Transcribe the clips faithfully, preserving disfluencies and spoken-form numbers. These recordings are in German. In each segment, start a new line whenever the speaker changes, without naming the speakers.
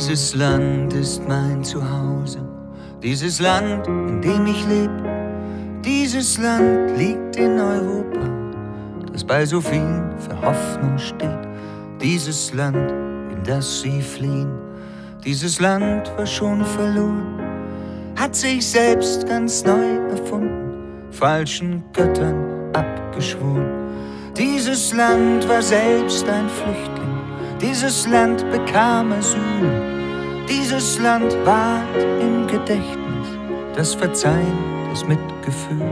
Dieses Land ist mein Zuhause, dieses Land, in dem ich lebe. Dieses Land liegt in Europa, das bei so vielen für Hoffnung steht. Dieses Land, in das sie fliehen, dieses Land war schon verloren, hat sich selbst ganz neu erfunden, falschen Göttern abgeschworen. Dieses Land war selbst ein Flüchtling, dieses Land bekam Asyl. Dieses Land wahrt im Gedächtnis das Verzeihen, das Mitgefühl.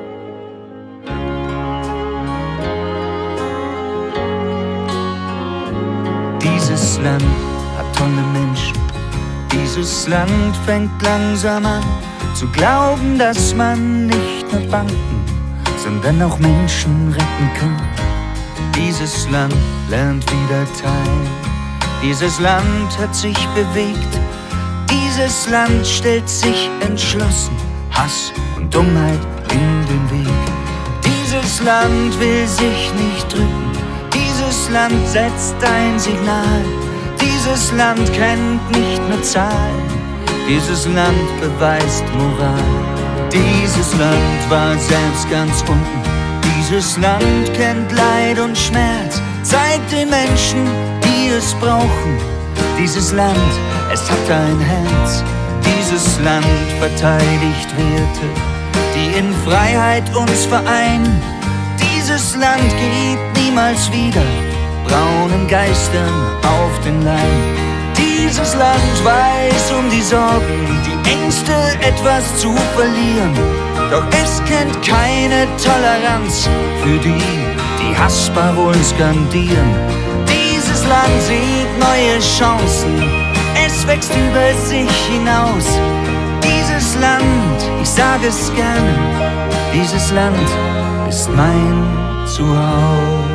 Dieses Land hat tolle Menschen, dieses Land fängt langsam an zu glauben, dass man nicht nur Banken, sondern auch Menschen retten kann. Dieses Land lernt wieder teilen, dieses Land hat sich bewegt, dieses Land stellt sich entschlossen Hass und Dummheit in den Weg. Dieses Land will sich nicht drücken, dieses Land setzt ein Signal. Dieses Land kennt nicht nur Zahlen, dieses Land beweist Moral. Dieses Land war selbst ganz unten, dieses Land kennt Leid und Schmerz, zeigt den Menschen, die es brauchen. Dieses Land, es hat ein Herz. Dieses Land verteidigt Werte, die in Freiheit uns vereinen. Dieses Land geht niemals wieder braunen Geistern auf den Leim. Dieses Land weiß um die Sorgen, die Ängste, etwas zu verlieren. Doch es kennt keine Toleranz für die, die Hassparolen skandieren. Dieses Land sieht neue Chancen, es wächst über sich hinaus. Dieses Land, ich sage es gerne, dieses Land ist mein Zuhause.